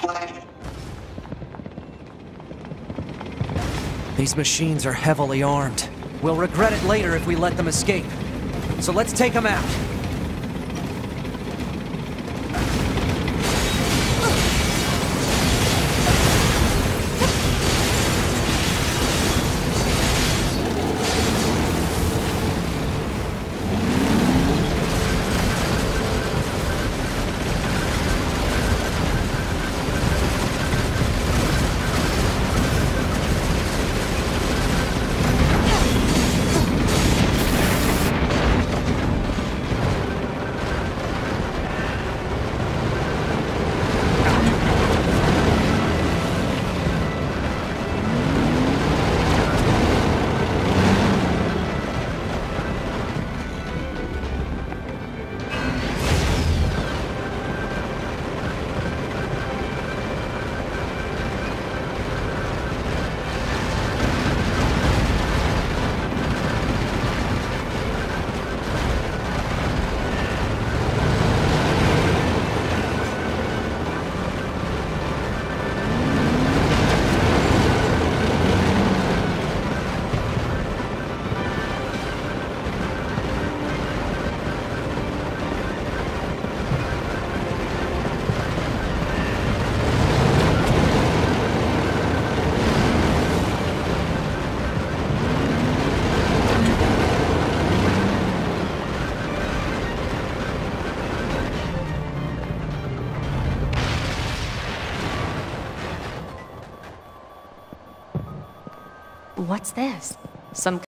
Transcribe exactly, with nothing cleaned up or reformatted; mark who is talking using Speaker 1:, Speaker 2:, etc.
Speaker 1: These machines are heavily armed. We'll regret it later if we let them escape. So let's take them out.
Speaker 2: What's this? Some